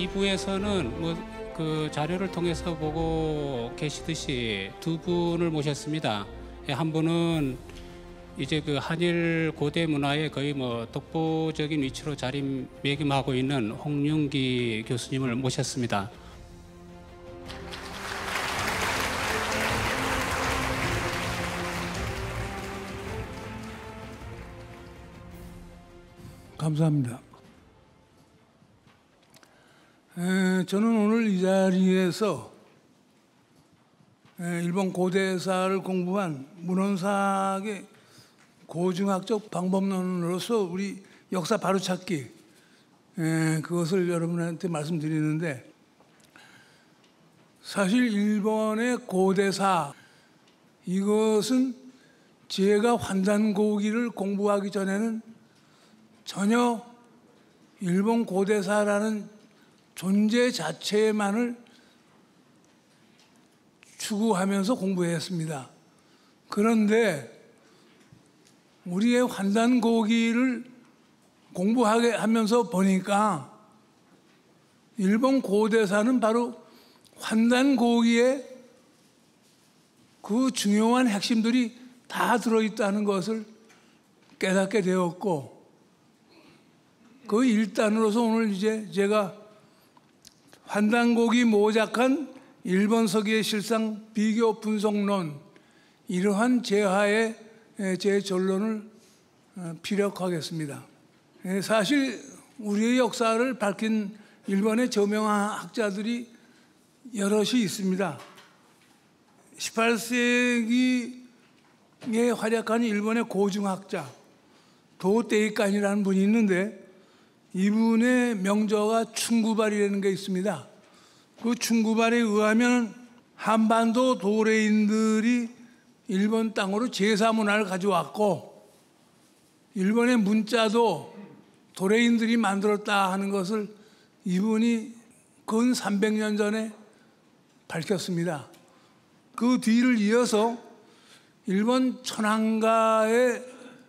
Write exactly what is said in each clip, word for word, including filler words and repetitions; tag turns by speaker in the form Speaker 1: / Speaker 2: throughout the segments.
Speaker 1: 이 부에서는 뭐 그 자료를 통해서 보고 계시듯이 두 분을 모셨습니다. 한 분은 이제 그 한일 고대 문화의 거의 뭐 독보적인 위치로 자리매김하고 있는 홍윤기 교수님을 모셨습니다.
Speaker 2: 감사합니다. 에, 저는 오늘 이 자리에서 에, 일본 고대사를 공부한 문헌사학의 고증학적 방법론으로서 우리 역사 바로찾기 에, 그것을 여러분한테 말씀드리는데, 사실 일본의 고대사 이것은 제가 환단고기를 공부하기 전에는 전혀 일본 고대사라는 존재 자체만을 추구하면서 공부했습니다. 그런데 우리의 환단고기를 공부하게 하면서 보니까 일본 고대사는 바로 환단고기에 그 중요한 핵심들이 다 들어있다는 것을 깨닫게 되었고, 그 일단으로서 오늘 이제 제가 환단고기 모작한 일본 서기의 실상 비교 분석론, 이러한 제하에 제 전론을 피력하겠습니다. 사실 우리의 역사를 밝힌 일본의 저명한 학자들이 여럿이 있습니다. 십팔 세기에 활약한 일본의 고증학자 도테이칸이라는 분이 있는데, 이분의 명저가 충구발이라는 게 있습니다. 그 충구발에 의하면 한반도 도레인들이 일본 땅으로 제사 문화를 가져왔고, 일본의 문자도 도레인들이 만들었다 하는 것을 이분이 근 삼백 년 전에 밝혔습니다. 그 뒤를 이어서 일본 천황가의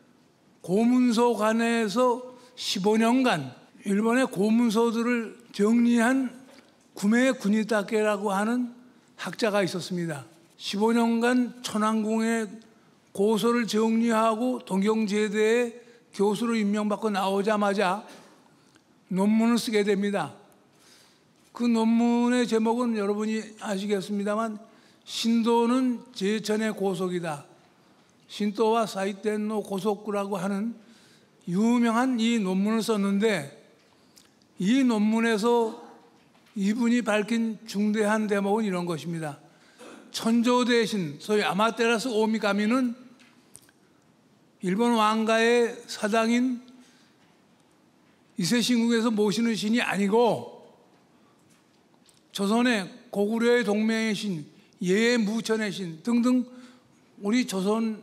Speaker 2: 고문서관에서 십오 년간 일본의 고문서들을 정리한 구메 구니타케라고 하는 학자가 있었습니다. 십오 년간 천황궁의 고서를 정리하고 동경제대에 교수로 임명받고 나오자마자 논문을 쓰게 됩니다. 그 논문의 제목은 여러분이 아시겠습니다만, 신도는 제천의 고속이다. 신도와 사이텐노 고속구라고 하는 유명한 이 논문을 썼는데, 이 논문에서 이분이 밝힌 중대한 대목은 이런 것입니다. 천조 대신, 소위 아마테라스 오미가미는 일본 왕가의 사당인 이세신궁에서 모시는 신이 아니고, 조선의 고구려의 동맹의 신, 예의 무천의 신 등등 우리 조선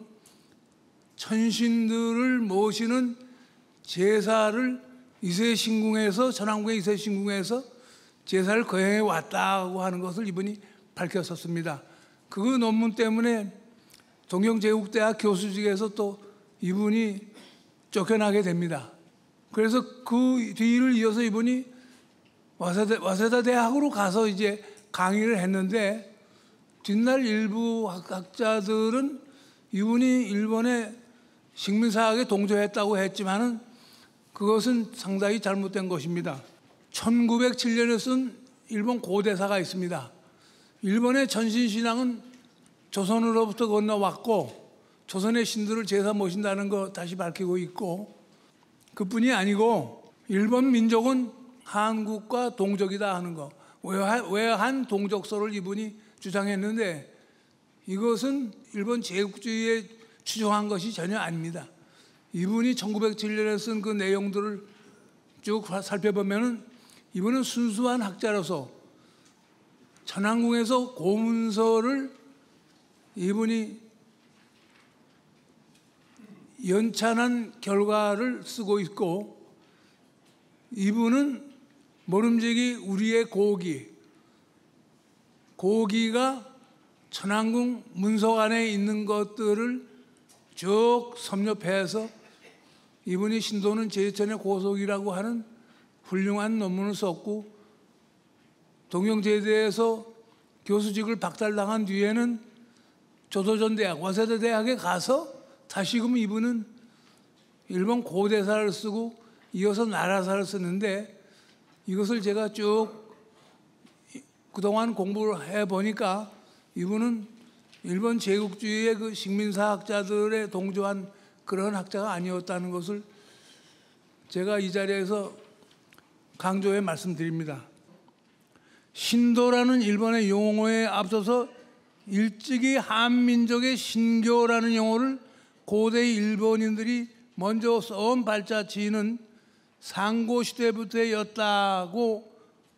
Speaker 2: 천신들을 모시는 제사를 이세신궁에서, 천황궁의 이세신궁에서 제사를 거행해 왔다고 하는 것을 이분이 밝혔었습니다. 그 논문 때문에 동경제국대학 교수직에서 또 이분이 쫓겨나게 됩니다. 그래서 그 뒤를 이어서 이분이 와세다, 와세다 대학으로 가서 이제 강의를 했는데, 뒷날 일부 학자들은 이분이 일본의 식민사학에 동조했다고 했지만은 그것은 상당히 잘못된 것입니다. 천구백칠 년에 쓴 일본 고대사가 있습니다. 일본의 전신신앙은 조선으로부터 건너왔고, 조선의 신들을 제사 모신다는 거 다시 밝히고 있고, 그뿐이 아니고 일본 민족은 한국과 동족이다 하는 거, 외한 동족설을 이분이 주장했는데, 이것은 일본 제국주의에 추종한 것이 전혀 아닙니다. 이분이 천구백칠 년에 쓴 그 내용들을 쭉 살펴보면은 이분은 순수한 학자로서 천황궁에서 고문서를 이분이 연찬한 결과를 쓰고 있고, 이분은 모름지기 우리의 고기, 고기가 천황궁 문서관에 있는 것들을 쭉 섭렵해서 이분이 신도는 제천의 고속이라고 하는 훌륭한 논문을 썼고, 동경제대에서 교수직을 박탈당한 뒤에는 조소전대학, 와세다 대학에 가서 다시금 이분은 일본 고대사를 쓰고 이어서 나라사를 쓰는데, 이것을 제가 쭉 그동안 공부를 해보니까 이분은 일본 제국주의의 그 식민사학자들에 동조한 그런 학자가 아니었다는 것을 제가 이 자리에서 강조해 말씀드립니다. 신도라는 일본의 용어에 앞서서 일찍이 한민족의 신교라는 용어를 고대 일본인들이 먼저 써온 발자취는 상고시대부터였다고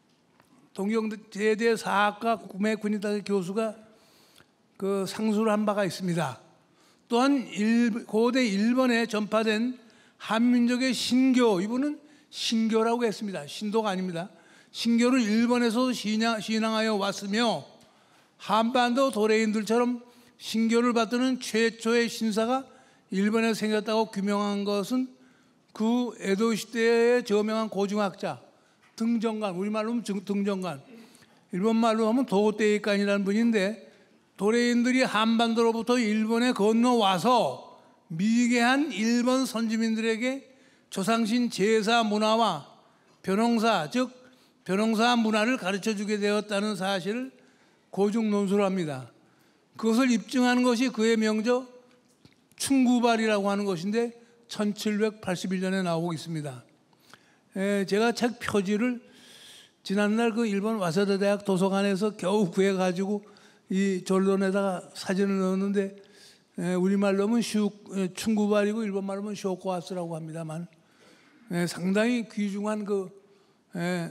Speaker 2: 동경제대 사학과 구매군인대 교수가 그 상수를 한 바가 있습니다. 또한 일, 고대 일본에 전파된 한민족의 신교, 이분은 신교라고 했습니다. 신도가 아닙니다. 신교를 일본에서도 신앙, 신앙하여 왔으며 한반도 도래인들처럼 신교를 받드는 최초의 신사가 일본에 생겼다고 규명한 것은 그 에도 시대의 저명한 고증학자 등정관, 우리말로 하면 등정관, 일본말로 하면 도대이간이라는 분인데, 도래인들이 한반도로부터 일본에 건너와서 미개한 일본 선지민들에게 조상신 제사 문화와 벼농사, 즉 벼농사 문화를 가르쳐주게 되었다는 사실을 고증논술을 합니다. 그것을 입증하는 것이 그의 명저 충구발이라고 하는 것인데 천칠백팔십일 년에 나오고 있습니다. 에, 제가 책 표지를 지난날 그 일본 와세다 대학 도서관에서 겨우 구해가지고 이 전론에다가 사진을 넣었는데, 에, 우리말로 하면 슈, 에, 충구발이고 일본말로 하면 쇼코아스라고 합니다만, 에, 상당히 귀중한 그 에,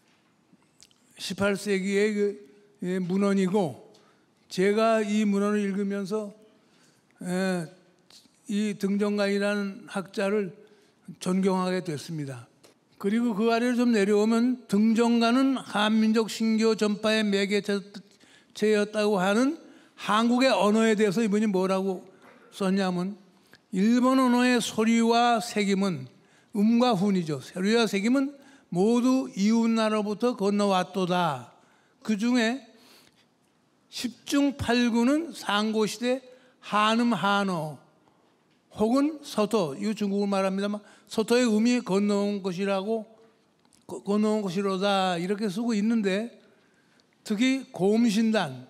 Speaker 2: 십팔 세기의 그 에, 문헌이고, 제가 이 문헌을 읽으면서 에, 이 등정관이라는 학자를 존경하게 됐습니다. 그리고 그 아래로 좀 내려오면 등정관은 한민족 신교 전파의 매개체였다고 하는 한국의 언어에 대해서 이분이 뭐라고 썼냐면, 일본 언어의 소리와 색임은 음과 훈이죠. 소리와 색임은 모두 이웃나라로부터 건너왔도다. 그 중에 십중 팔구는 상고시대 한음 한어 혹은 서토, 이거 중국을 말합니다만 서토의 음이 건너온 것이라고, 건너온 것이로다 이렇게 쓰고 있는데, 특히 곰신단,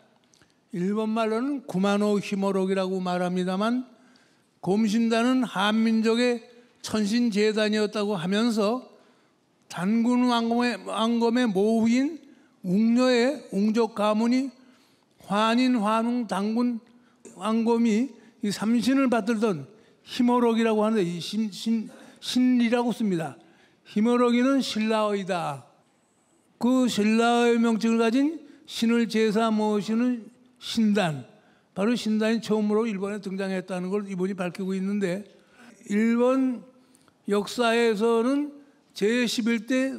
Speaker 2: 일본말로는 구마노 히모록이라고 말합니다만, 곰신단은 한민족의 천신재단이었다고 하면서 단군 왕검의, 왕검의 모후인 웅녀의 웅족 가문이 환인, 환웅, 단군 왕검이 이 삼신을 받들던 히모록이라고 하는데, 이 신, 신, 신이라고 씁니다. 히모록이는 신라어이다. 그 신라어의 명칭을 가진 신을 제사 모시는 신단, 바로 신단이 처음으로 일본에 등장했다는 걸 이분이 밝히고 있는데, 일본 역사에서는 제십일 대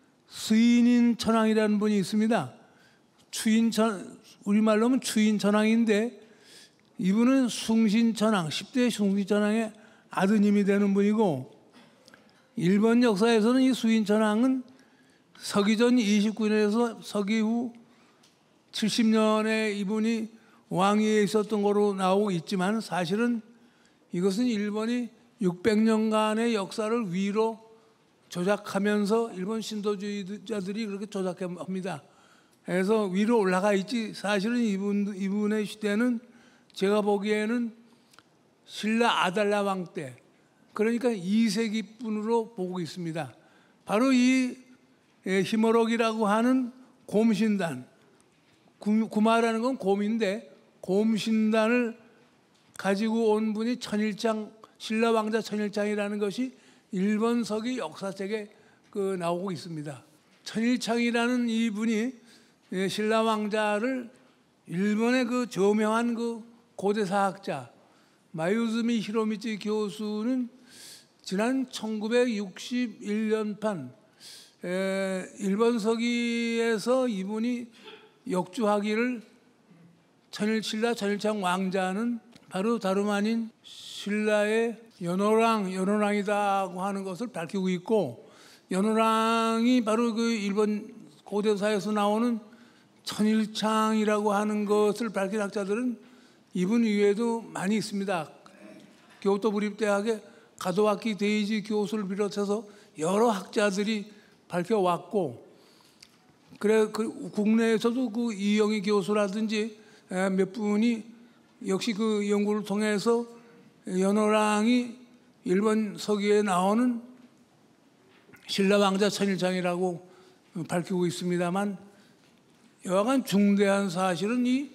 Speaker 2: 수인인 천황이라는 분이 있습니다. 추인천, 우리말로 하면 추인천황인데, 이분은 숭신천황, 십 대 숭신천황의 아드님이 되는 분이고, 일본 역사에서는 이 수인천황은 서기전 이십구 년에서 서기 후 칠십 년에 이분이 왕위에 있었던 거로 나오고 있지만, 사실은 이것은 일본이 육백 년간의 역사를 위로 조작하면서 일본 신도주의자들이 그렇게 조작합니다. 그래서 위로 올라가 있지, 사실은 이분, 이분의 시대는 제가 보기에는 신라 아달라 왕 때, 그러니까 이 세기분으로 보고 있습니다. 바로 이 히모록이라고 하는 곰신단, 구마라는 건 곰인데 곰신단을 가지고 온 분이 천일장, 신라 왕자 천일장이라는 것이 일본 서기 역사책에 그 나오고 있습니다. 천일장이라는 이분이 신라 왕자를 일본의 그 저명한 그 고대사학자 마유즈미 히로미치 교수는 지난 천구백육십일 년판 에, 일본 서기에서 이분이 역주하기를 천일 신라 천일장 왕자는 바로 다름 아닌 신라의 연호랑 연호랑이다고 하는 것을 밝히고 있고, 연호랑이 바로 그 일본 고대사에서 나오는 천일창이라고 하는 것을 밝힌 학자들은 이분 이외에도 많이 있습니다. 교토 부립대학의 가도와키 데이지 교수를 비롯해서 여러 학자들이 밝혀왔고, 그래 그 국내에서도 그 이영희 교수라든지 몇 분이 역시 그 연구를 통해서 연호랑이 일본 서기에 나오는 신라왕자 천일창이라고 밝히고 있습니다만, 여하간 중대한 사실은 이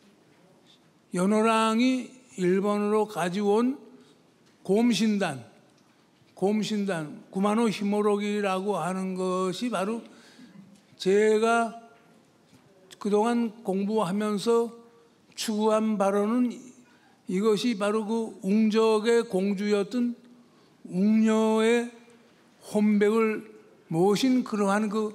Speaker 2: 연호랑이 일본으로 가져온 곰신단, 곰신단, 구마노 히모로기라고 하는 것이 바로 제가 그동안 공부하면서 추구한 바로는 이것이 바로 그 웅적의 공주였던 웅녀의 혼백을 모신 그러한 그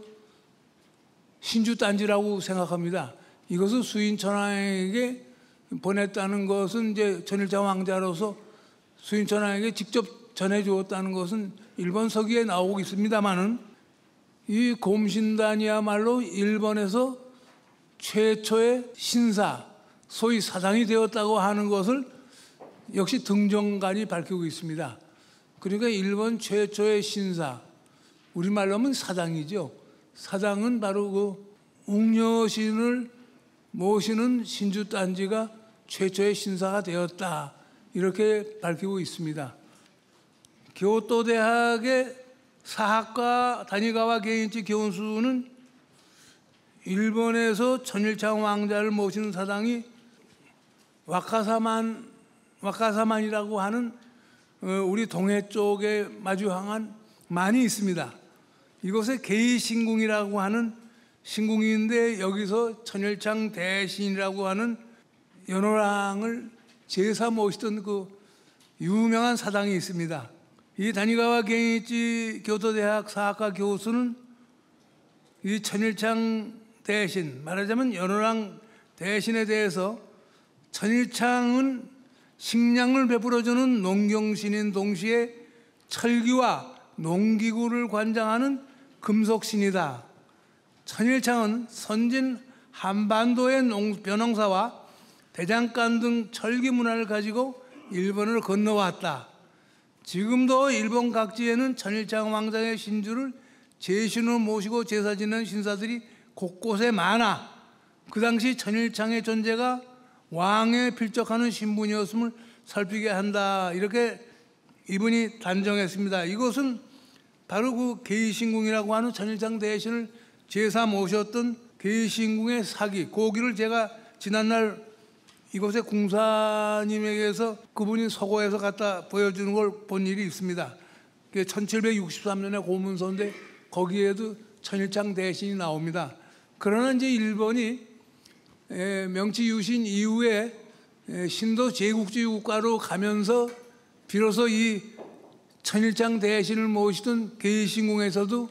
Speaker 2: 신주단지라고 생각합니다. 이것을 수인천왕에게 보냈다는 것은 이제 천일창 왕자로서 수인천왕에게 직접 전해주었다는 것은 일본 서기에 나오고 있습니다만은, 이 곰신단이야말로 일본에서 최초의 신사, 소위 사장이 되었다고 하는 것을 역시 등정관이 밝히고 있습니다. 그러니까 일본 최초의 신사, 우리말로 하면 사장이죠. 사장은 바로 그 웅녀신을 모시는 신주단지가 최초의 신사가 되었다, 이렇게 밝히고 있습니다. 교토대학의 사학과 다니가와 게인치 교수는 일본에서 천일창 왕자를 모시는 사당이 와카사만, 와카사만이라고 하는 우리 동해 쪽에 마주 향한 만이 있습니다. 이곳에 게이신궁이라고 하는 신궁인데, 여기서 천일창 대신이라고 하는 연호랑을 제사 모시던 그 유명한 사당이 있습니다. 이 다니가와 게이치 교토대학 사학과 교수는 이 천일창 대신, 말하자면 연호랑 대신에 대해서 천일창은 식량을 베풀어주는 농경신인 동시에 철기와 농기구를 관장하는 금속신이다. 천일창은 선진 한반도의 농, 벼농사와 대장간 등 철기 문화를 가지고 일본을 건너왔다. 지금도 일본 각지에는 천일창 왕자의 신주를 제신으로 모시고 제사 지내는 신사들이 곳곳에 많아 그 당시 천일창의 존재가 왕에 필적하는 신분이었음을 살피게 한다, 이렇게 이분이 단정했습니다. 이것은 바로 그 게이신궁이라고 하는 천일창 대신을 제사 모셨던 게이신궁의 사기, 고기를 제가 지난날 이곳에 궁사님에게서 그분이 서고에서 갖다 보여주는 걸 본 일이 있습니다. 천칠백육십삼 년의 고문서인데 거기에도 천일창 대신이 나옵니다. 그러나 이제 일본이 명치 유신 이후에 신도 제국주의 국가로 가면서 비로소 이 천일창 대신을 모시던 게이신궁에서도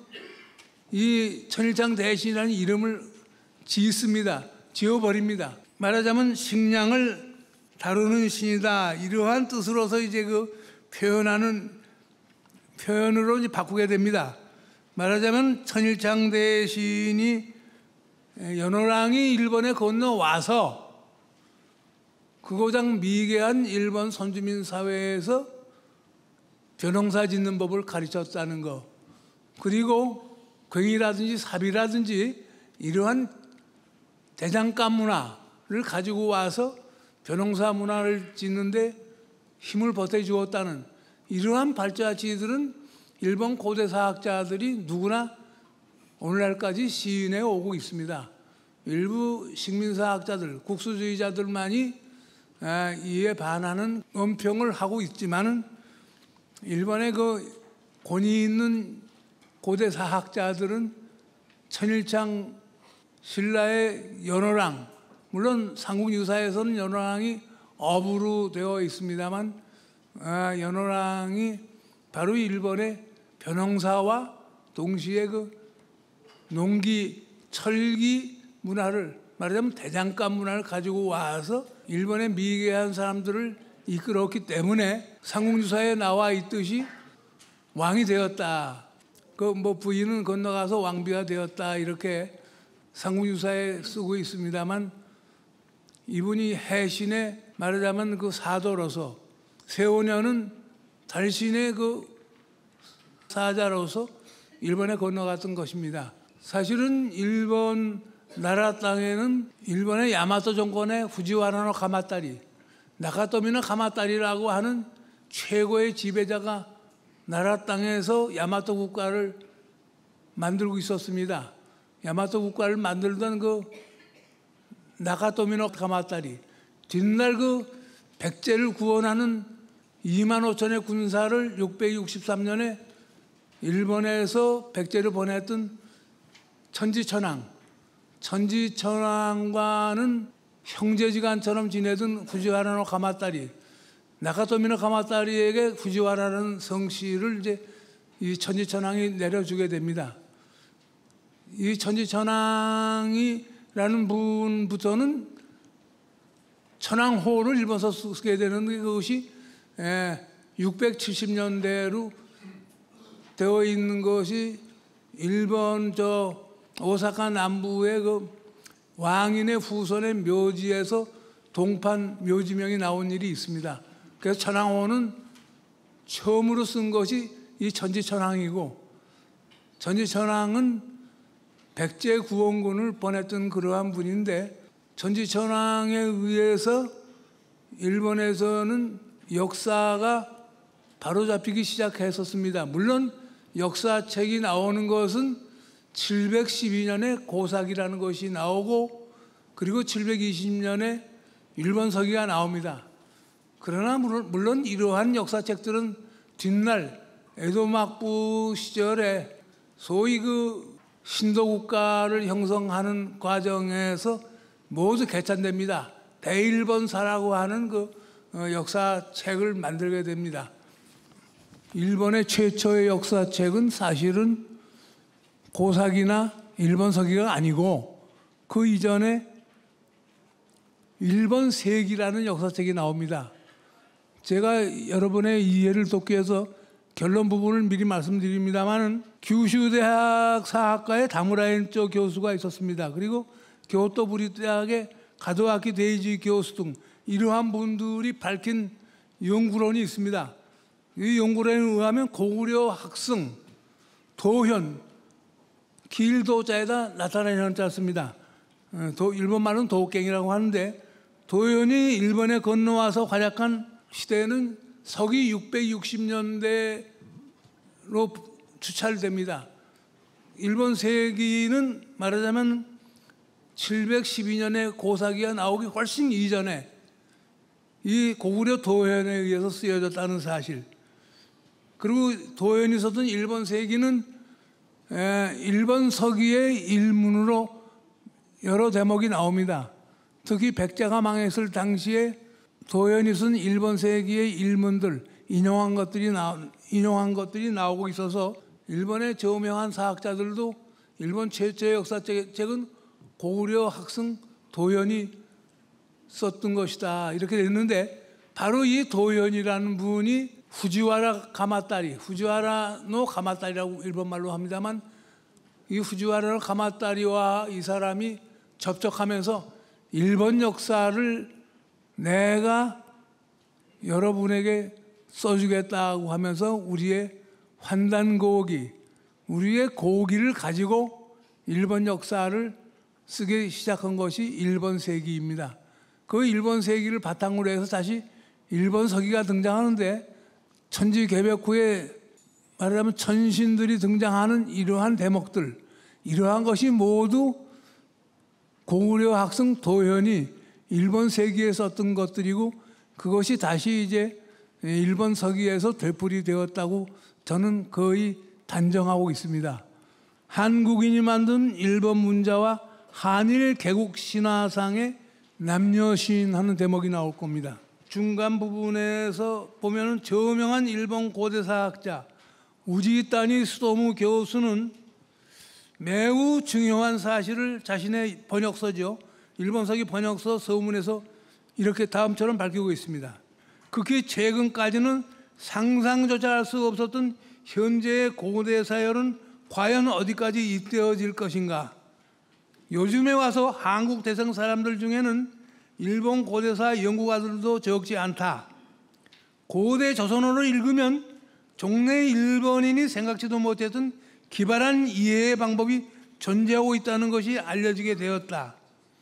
Speaker 2: 이 천일창 대신이라는 이름을 짓습니다. 지어버립니다. 말하자면 식량을 다루는 신이다, 이러한 뜻으로서 이제 그 표현하는 표현으로 이제 바꾸게 됩니다. 말하자면 천일창 대신이 연호랑이 일본에 건너와서 그 고장 미개한 일본 선주민 사회에서 벼농사 짓는 법을 가르쳤다는 것, 그리고 괭이라든지 삽이라든지 이러한 대장간 문화를 가지고 와서 벼농사 문화를 짓는데 힘을 보태주었다는 이러한 발자취들은 일본 고대 사학자들이 누구나 오늘날까지 시인해 오고 있습니다. 일부 식민사학자들, 국수주의자들만이 이에 반하는 논평을 하고 있지만은 일본의 그 권위 있는 고대 사학자들은 천일창 신라의 연호랑, 물론 삼국유사에서는 연호랑이 어부로 되어 있습니다만, 아, 연호랑이 바로 일본의 벼농사와 동시에 그 농기, 철기 문화를, 말하자면 대장간 문화를 가지고 와서 일본의 미개한 사람들을 이끌었기 때문에 삼국유사에 나와 있듯이 왕이 되었다. 그 뭐 부인은 건너가서 왕비가 되었다, 이렇게 삼국유사에 쓰고 있습니다만 이분이 해신의 말하자면 그 사도로서 세오년은 달신의 그 사자로서 일본에 건너갔던 것입니다. 사실은 일본 나라 땅에는 일본의 야마토 정권의 후지와라노 가마따리, 나카토미노 가마따리라고 하는 최고의 지배자가 나라 땅에서 야마토 국가를 만들고 있었습니다. 야마토 국가를 만들던 그 나카토미노 가마따리, 뒷날 그 백제를 구원하는 이만 오천의 군사를 육백육십삼 년에 일본에서 백제를 보냈던 천지천왕, 천지천왕과는 형제지간처럼 지내던 후지와라노 가마따리, 나카토미노 가마따리에게 후지와라라는 성씨를 이제 이 천지천왕이 내려주게 됩니다. 이 천지천왕이라는 분부터는 천왕호를 일본서 쓰게 되는 그것이 육백칠십 년대로 되어 있는 것이 일본 저 오사카 남부의 그 왕인의 후손의 묘지에서 동판 묘지명이 나온 일이 있습니다. 그래서 천왕호는 처음으로 쓴 것이 이 천지천왕이고, 천지천왕은 백제 구원군을 보냈던 그러한 분인데, 천지천왕에 의해서 일본에서는 역사가 바로잡히기 시작했었습니다. 물론 역사책이 나오는 것은 칠백십이 년에 고사기라는 것이 나오고, 그리고 칠백이십 년에 일본서기가 나옵니다. 그러나 물론 이러한 역사책들은 뒷날 에도 막부 시절에 소위 그 신도국가를 형성하는 과정에서 모두 개찬됩니다. 대일본사라고 하는 그 역사책을 만들게 됩니다. 일본의 최초의 역사책은 사실은 고사기나 일본서기가 아니고 그 이전에 일본세기라는 역사책이 나옵니다. 제가 여러분의 이해를 돕기 위해서 결론 부분을 미리 말씀드립니다만, 규슈대학 사학과의 다무라엔조 교수가 있었습니다. 그리고 교토 부리대학의 가도아키 데이지 교수 등 이러한 분들이 밝힌 연구론이 있습니다. 이 연구론에 의하면 고구려 학승, 도현, 길도자에다 나타나는 현자 씁니다. 일본말은 도갱이라고 하는데, 도현이 일본에 건너와서 활약한 시대는 서기 육백육십 년대로 추찰됩니다. 일본 세기는 말하자면 칠백십이 년에 고사기가 나오기 훨씬 이전에 이 고구려 도현에 의해서 쓰여졌다는 사실, 그리고 도현이 썼던 일본 세기는 일본 서기의 일문으로 여러 대목이 나옵니다. 특히 백제가 망했을 당시에 도현이 쓴 일본 세기의 일문들, 인용한 것들이, 나, 인용한 것들이 나오고 있어서 일본의 저명한 사학자들도 일본 최초의 역사책은 고구려 학승 도현이 썼던 것이다 이렇게 됐는데, 바로 이 도현이라는 분이 후지와라 가마따리, 후지와라노 가마따리라고 일본말로 합니다만, 이 후지와라 가마따리와 이 사람이 접촉하면서 일본 역사를 내가 여러분에게 써주겠다고 하면서 우리의 환단고기, 우리의 고기를 가지고 일본 역사를 쓰기 시작한 것이 일본 세기입니다. 그 일본 세기를 바탕으로 해서 다시 일본 서기가 등장하는데, 천지개벽 후에 말하자면 천신들이 등장하는 이러한 대목들, 이러한 것이 모두 고구려 학승 도현이 일본 세기에 썼던 것들이고, 그것이 다시 이제 일본 서기에서 되풀이되었다고 저는 거의 단정하고 있습니다. 한국인이 만든 일본 문자와 한일 개국 신화상의 남녀시인 하는 대목이 나올 겁니다. 중간 부분에서 보면은 저명한 일본 고대사학자 우지따니 수도무 교수는 매우 중요한 사실을 자신의 번역서죠, 일본서기 번역서 서문에서 이렇게 다음처럼 밝히고 있습니다. 극히 최근까지는 상상조차 할 수 없었던 현재의 고대사열은 과연 어디까지 잇대어질 것인가. 요즘에 와서 한국 대성 사람들 중에는 일본 고대사 연구가들도 적지 않다. 고대 조선어를 읽으면 종래 일본인이 생각지도 못했던 기발한 이해의 방법이 존재하고 있다는 것이 알려지게 되었다.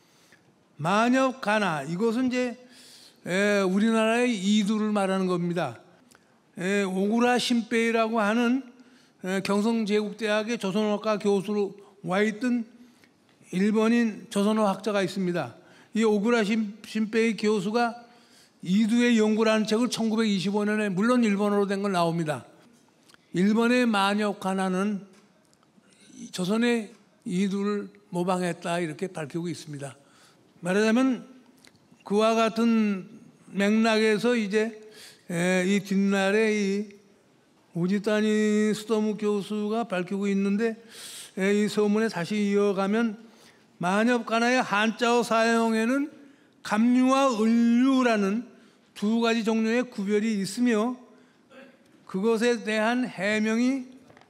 Speaker 2: 만엽가나, 이것은 이제 에, 우리나라의 이두를 말하는 겁니다. 에, 오구라 신페이라고 하는 에, 경성제국대학의 조선어과 교수로 와 있던 일본인 조선어 학자가 있습니다. 이 오구라 신, 신페이 교수가 이두의 연구라는 책을 천구백이십오 년에 물론 일본어로 된 걸 나옵니다. 일본의 만엽가나는 조선의 이두를 모방했다 이렇게 밝히고 있습니다. 말하자면 그와 같은 맥락에서 이제 이 뒷날에 이 우지타니 스토무 교수가 밝히고 있는데 이 서문에 다시 이어가면 만엽가나의 한자어 사용에는 감류와 을류라는 두 가지 종류의 구별이 있으며 그것에 대한 해명이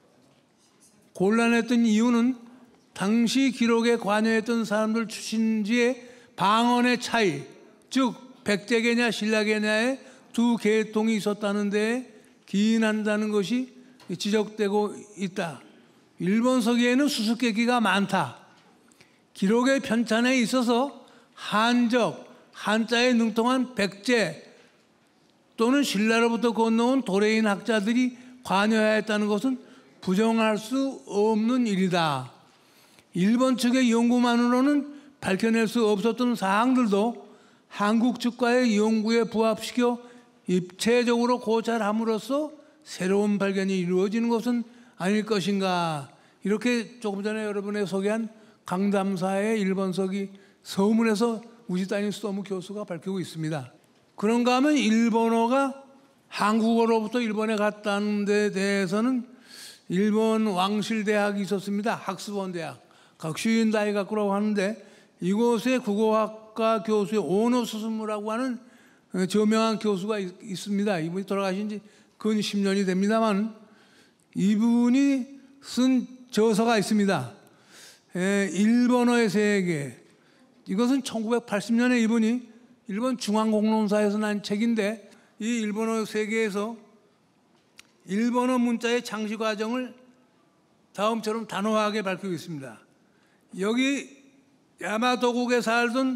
Speaker 2: 곤란했던 이유는 당시 기록에 관여했던 사람들 출신지의 방언의 차이, 즉 백제계냐 신라계냐의 두 계통이 있었다는 데에 기인한다는 것이 지적되고 있다. 일본서기에는 수수께끼가 많다. 기록의 편찬에 있어서 한적, 한자에 능통한 백제 또는 신라로부터 건너온 도래인 학자들이 관여하였다는 것은 부정할 수 없는 일이다. 일본 측의 연구만으로는 밝혀낼 수 없었던 사항들도 한국 측과의 연구에 부합시켜 입체적으로 고찰함으로써 새로운 발견이 이루어지는 것은 아닐 것인가. 이렇게 조금 전에 여러분에 소개한 강담사의 일본서기 서문에서 우지타니 스토무 교수가 밝히고 있습니다. 그런가 하면 일본어가 한국어로부터 일본에 갔다는 데 대해서는 일본 왕실대학이 있었습니다. 학스본 대학, 각슈인다이가쿠라고 하는데 이곳에 국어학과 교수의 오노 스스무라고 하는 저명한 교수가 있습니다. 이분이 돌아가신 지 근 십 년이 됩니다만 이분이 쓴 저서가 있습니다. 일본어의 세계. 이것은 천구백팔십 년에 이분이 일본 중앙공론사에서 난 책인데 이 일본어 세계에서 일본어 문자의 창시 과정을 다음처럼 단호하게 밝히고 있습니다. 여기 야마토국에 살던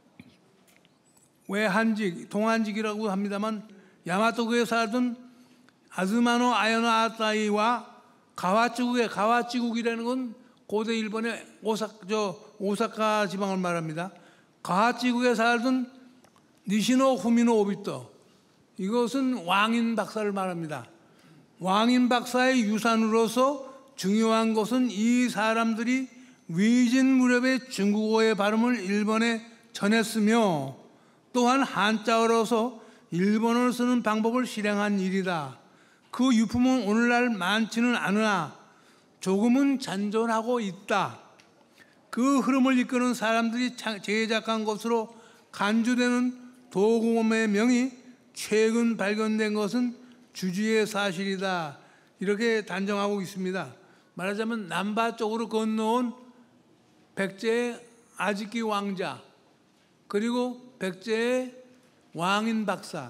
Speaker 2: 외한직, 동한직이라고 합니다만 야마토국에 살던 아즈마노 아야노 아타이와 가와찌국의 가와찌국이라는 건 고대 일본의 오사, 저 오사카 지방을 말합니다. 가와찌국에 살던 니시노 후미노 오비토, 이것은 왕인 박사를 말합니다. 왕인 박사의 유산으로서 중요한 것은 이 사람들이 위진 무렵에 중국어의 발음을 일본에 전했으며 또한 한자어로서 일본어를 쓰는 방법을 실행한 일이다. 그 유품은 오늘날 많지는 않으나 조금은 잔존하고 있다. 그 흐름을 이끄는 사람들이 제작한 것으로 간주되는 도금의 명이 최근 발견된 것은 주지의 사실이다. 이렇게 단정하고 있습니다. 말하자면 남바 쪽으로 건너온 백제의 아지키 왕자 그리고 백제의 왕인 박사,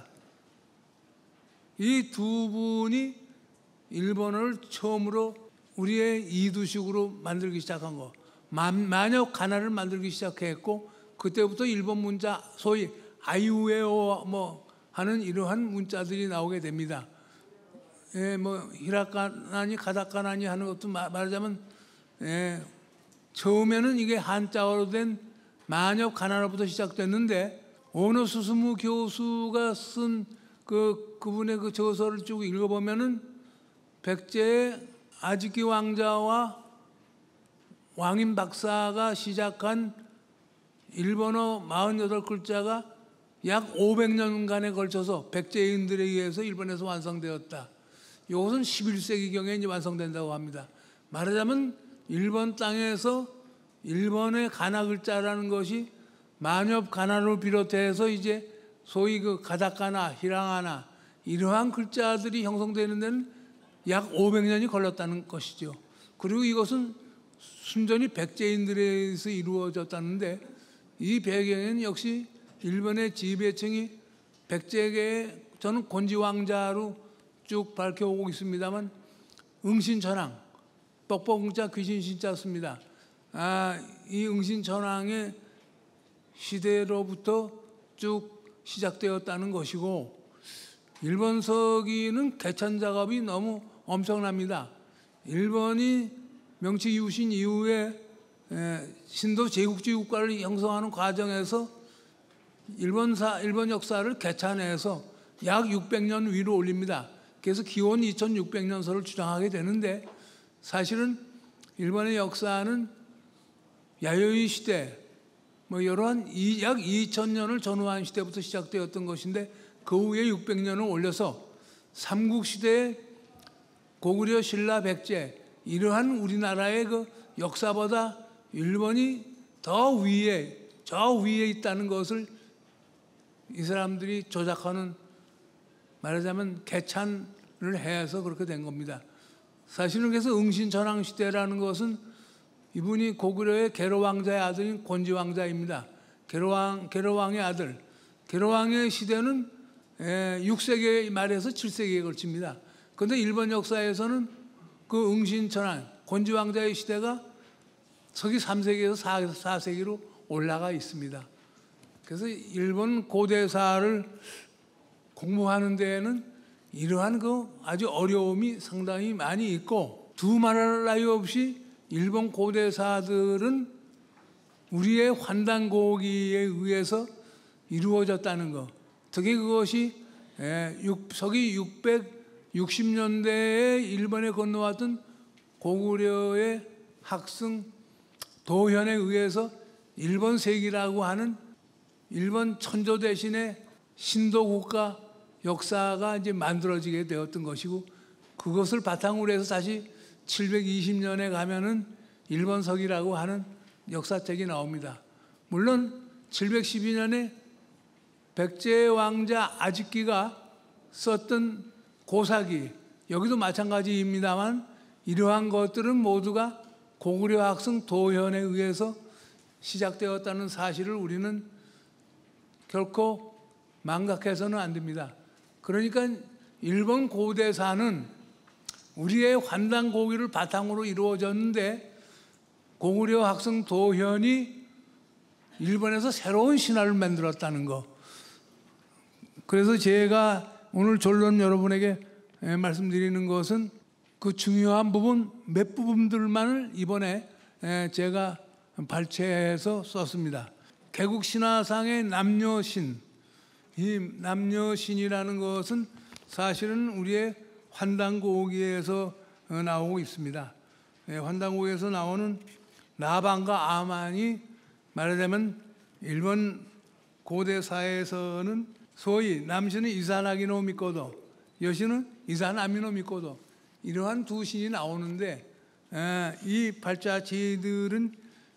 Speaker 2: 이 두 분이 일본어를 처음으로 우리의 이두식으로 만들기 시작한 거, 만엽 가나를 만들기 시작했고 그때부터 일본 문자 소위 아이우에오 뭐 하는 이러한 문자들이 나오게 됩니다. 예, 뭐 히라카나니 가다카나니 하는 것도 말하자면 예, 처음에는 이게 한자어로 된 만엽 가나로부터 시작됐는데 오노 스스무 교수가 쓴 그 그분의 그 저서를 쭉 읽어보면은 백제의 아지키 왕자와 왕인 박사가 시작한 일본어 사십팔 글자가 약 오백 년간에 걸쳐서 백제인들에 의해서 일본에서 완성되었다. 이것은 십일 세기경에 이제 완성된다고 합니다. 말하자면 일본 땅에서 일본의 가나 글자라는 것이 만엽 가나를 비롯해서 이제 소위 그 가다카나, 히라가나 이러한 글자들이 형성되는 데는 약 오백 년이 걸렸다는 것이죠. 그리고 이것은 순전히 백제인들에서 이루어졌다는데 이 배경에는 역시 일본의 지배층이 백제계의 저는 곤지왕자로 쭉 밝혀오고 있습니다만 응신천왕, 뻑뻑응자 귀신신자 씁니다. 아, 이 응신천왕의 시대로부터 쭉 시작되었다는 것이고 일본 서기는 개천 작업이 너무 엄청납니다. 일본이 명치 이웃인 이후에 신도 제국주의 국가를 형성하는 과정에서 일본사, 일본 역사를 개찬해서 약 육백 년 위로 올립니다. 그래서 기원 이천육백 년서를 주장하게 되는데 사실은 일본의 역사는 야요이 시대, 뭐 이러한 약 이천 년을 전후한 시대부터 시작되었던 것인데 그 후에 육백 년을 올려서 삼국시대의 고구려, 신라, 백제 이러한 우리나라의 그 역사보다 일본이 더 위에, 저 위에 있다는 것을 이 사람들이 조작하는 말하자면 개찬을 해서 그렇게 된 겁니다. 사실은 그래서 응신천왕 시대라는 것은 이분이 고구려의 계로왕자의 아들인 곤지왕자입니다. 계로왕, 계로왕의 아들. 계로왕의 시대는 육 세기 말에서 칠 세기에 걸칩니다. 그런데 일본 역사에서는 그 응신천왕, 곤지왕자의 시대가 서기 삼 세기에서 사 세기로 올라가 있습니다. 그래서 일본 고대사를 공부하는 데에는 이러한 그 아주 어려움이 상당히 많이 있고 두말할 나위 없이 일본 고대사들은 우리의 환단고기에 의해서 이루어졌다는 것. 특히 그것이 서기 육백육십 년대에 일본에 건너왔던 고구려의 학승 도현에 의해서 일본 세기라고 하는 일본 천조 대신에 신도 국가 역사가 이제 만들어지게 되었던 것이고 그것을 바탕으로 해서 다시 칠백이십 년에 가면은 일본서기라고 하는 역사책이 나옵니다. 물론 칠백십이 년에 백제 왕자 아직기가 썼던 고사기 여기도 마찬가지입니다만 이러한 것들은 모두가 고구려 학승 도현에 의해서 시작되었다는 사실을 우리는 결코 망각해서는 안 됩니다. 그러니까 일본 고대사는 우리의 환단고기를 바탕으로 이루어졌는데 고구려 학승 도현이 일본에서 새로운 신화를 만들었다는 것. 그래서 제가 오늘 결론 여러분에게 말씀드리는 것은 그 중요한 부분 몇 부분들만을 이번에 제가 발췌해서 썼습니다. 개국신화상의 남녀신, 이 남녀신이라는 것은 사실은 우리의 환단고기에서 나오고 있습니다. 환단고기에서 나오는 라반과 아만이 말하자면 일본 고대사에서는 소위 남신은 이사나기노 미코도, 여신은 이사나미노 미코도 이러한 두 신이 나오는데 이 발자취들은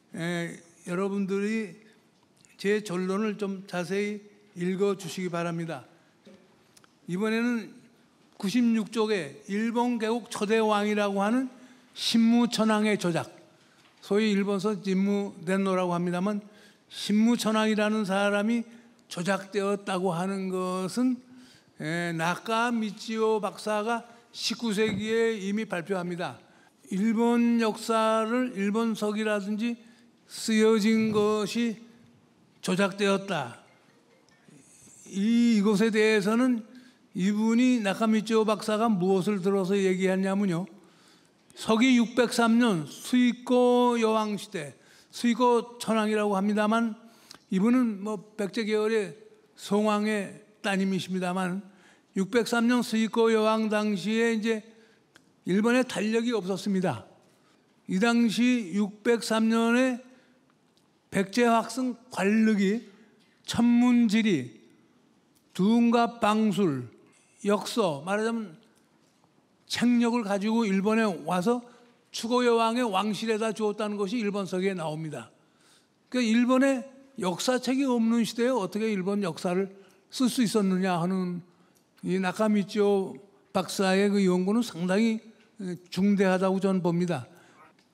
Speaker 2: 여러분들이 제 전론을 좀 자세히 읽어주시기 바랍니다. 이번에는 구십육 쪽에 일본 개국 초대 왕이라고 하는 신무천왕의 조작, 소위 일본서 진무덴노라고 합니다만 신무천왕이라는 사람이 조작되었다고 하는 것은 나카 미치오 박사가 십구 세기에 이미 발표합니다. 일본 역사를 일본서기라든지 쓰여진 것이 조작되었다. 이, 이것에 대해서는 이분이 나카미치오 박사가 무엇을 들어서 얘기했냐면요. 서기 육백삼 년 수이코 여왕 시대, 수이코 천왕이라고 합니다만 이분은 뭐 백제 계열의 송왕의 따님이십니다만 육백삼 년 수이코 여왕 당시에 이제 일본에 달력이 없었습니다. 이 당시 육백삼 년에 백제 학승 관력이 천문지리, 두음과 방술, 역서 말하자면 책력을 가지고 일본에 와서 추고 여왕의 왕실에다 주었다는 것이 일본서기에 나옵니다. 그러니까 일본에 역사책이 없는 시대에 어떻게 일본 역사를 쓸 수 있었느냐 하는 이 나카미치오 박사의 그 연구는 상당히 중대하다고 저는 봅니다.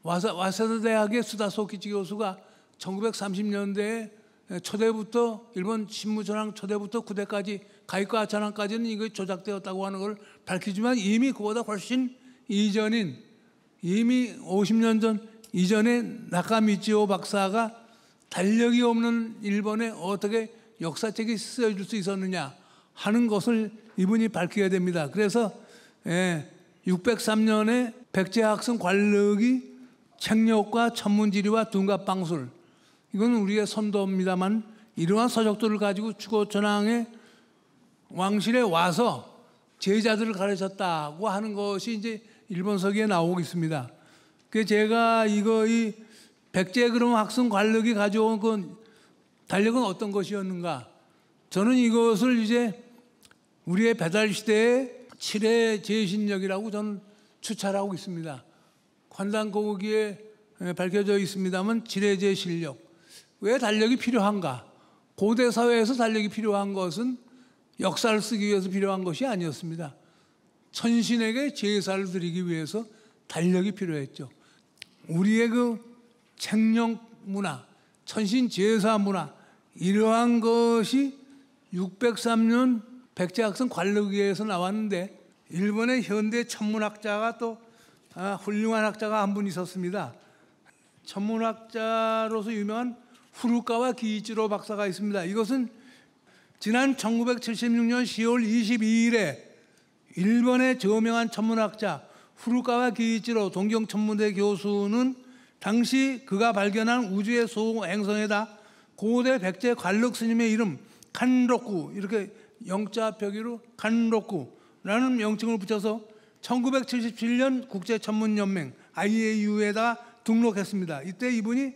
Speaker 2: 와사, 와세다 대학의 수다소키치 교수가 천구백삼십 년대에 초대부터 일본 신무전황 초대부터 구대까지 가이과 전황까지는 이거 조작되었다고 하는 걸 밝히지만 이미 그보다 훨씬 이전인 이미 오십 년 전 이전에 나카미치오 박사가 달력이 없는 일본에 어떻게 역사책이 쓰여질 수 있었느냐 하는 것을 이분이 밝혀야 됩니다. 그래서 예, 육백삼 년에 백제학승 관력이 책력과 천문지리와 둔갑방술 이건 우리의 선도입니다만 이러한 서적들을 가지고 추고 전황의 왕실에 와서 제자들을 가르쳤다고 하는 것이 이제 일본서기에 나오고 있습니다. 그 제가 이거 이 백제 그럼 학승 관력이 가져온 그 달력은 어떤 것이었는가? 저는 이것을 이제 우리의 배달 시대의 칠회 제신력이라고 저는 추찰하고 있습니다. 환단고기에 밝혀져 있습니다만 칠회 제신력. 왜 달력이 필요한가? 고대 사회에서 달력이 필요한 것은 역사를 쓰기 위해서 필요한 것이 아니었습니다. 천신에게 제사를 드리기 위해서 달력이 필요했죠. 우리의 그 책령 문화, 천신 제사 문화 이러한 것이 육백삼 년 백제학승 관력위에서 나왔는데 일본의 현대 천문학자가 또 아, 훌륭한 학자가 한 분 있었습니다. 천문학자로서 유명한 후루카와 기이치로 박사가 있습니다. 이것은 지난 천구백칠십육 년 시월 이십이일에 일본의 저명한 천문학자 후루카와 기이치로 동경천문대 교수는 당시 그가 발견한 우주의 소행성에다 고대 백제 관력 스님의 이름 칸로쿠 이렇게 영자 표기로 칸로쿠라는 명칭을 붙여서 천구백칠십칠 년 국제천문연맹 아이에이유에다 등록했습니다. 이때 이분이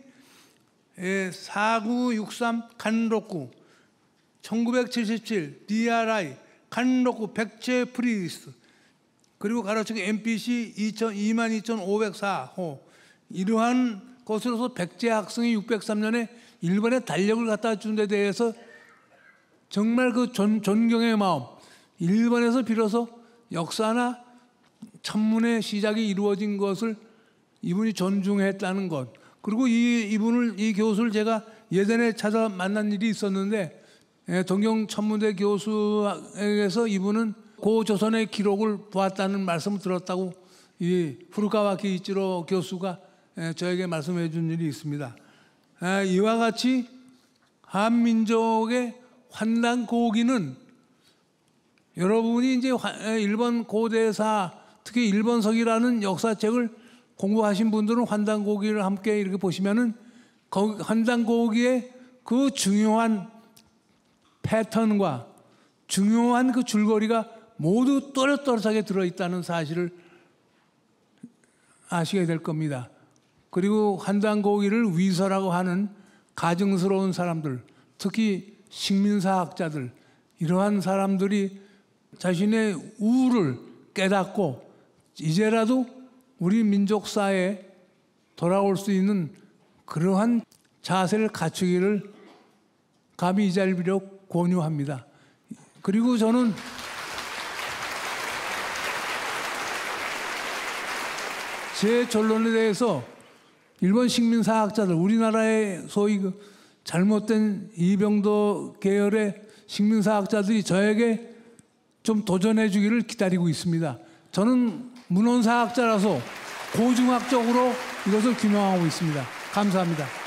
Speaker 2: 사구육삼 칸로쿠 천구백칠십칠 디알아이 칸로쿠 백제 프리스 그리고 가로치고 엠피씨 이만 이천오백사 호 이러한 것으로서 백제 학승이 육백삼 년에 일본에 달력을 갖다 준 데 대해서 정말 그 존, 존경의 마음 일본에서 비로소 역사나 천문의 시작이 이루어진 것을 이분이 존중했다는 것 그리고 이, 이분을 이 교수를 제가 예전에 찾아 만난 일이 있었는데 동경천문대 교수에게서 이분은 고조선의 기록을 보았다는 말씀을 들었다고 이 후루카와 기이치로 교수가 저에게 말씀해 준 일이 있습니다. 이와 같이 한민족의 환단고기는 여러분이 이제 일본 고대사 특히 일본서기라는 역사책을 공부하신 분들은 환단고기를 함께 이렇게 보시면은 환단고기의 그 중요한 패턴과 중요한 그 줄거리가 모두 또렷또렷하게 들어있다는 사실을 아시게 될 겁니다. 그리고 환단고기를 위서라고 하는 가증스러운 사람들, 특히 식민사학자들, 이러한 사람들이 자신의 우를 깨닫고 이제라도 우리 민족사에 돌아올 수 있는 그러한 자세를 갖추기를 감히 이 자리를 빌어 권유합니다. 그리고 저는 제 전론에 대해서 일본 식민사학자들, 우리나라의 소위 그 잘못된 이병도 계열의 식민사학자들이 저에게 좀 도전해 주기를 기다리고 있습니다. 저는 문헌사학자라서 고증학적으로 이것을 규명하고 있습니다. 감사합니다.